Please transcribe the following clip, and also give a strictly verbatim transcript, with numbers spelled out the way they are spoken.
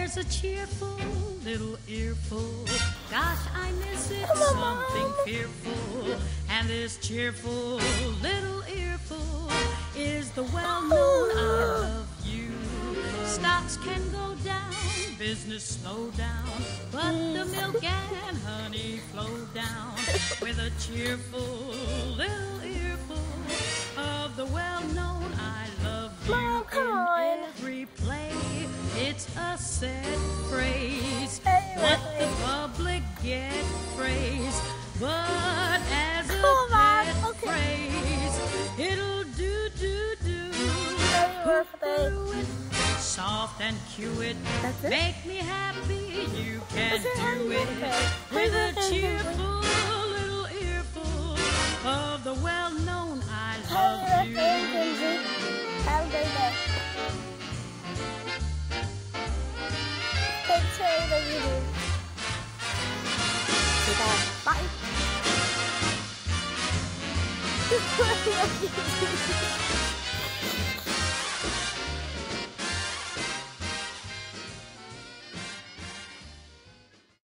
There's a cheerful little earful. Gosh, I miss it, Come on, something Mom. fearful. And this cheerful little earful is the well-known I love you. Stocks can go down, business slow down, but the milk and honey flow down with a cheerful little earful of the well-known I love you. Mom, come on. In every play, it's a set phrase. Hey, Let Leslie. the public get praise, but as a Come on, pet okay. phrase, it'll do, do, do. Happy birthday. Poo-poo it, soft and cue it. That's it? Make me happy, you can That's it, happy do it. birthday. With a Happy birthday, cheerful little earful of the well-known I Happy love birthday, you. Kinsey. Have a great day. Take care of the video. Bye.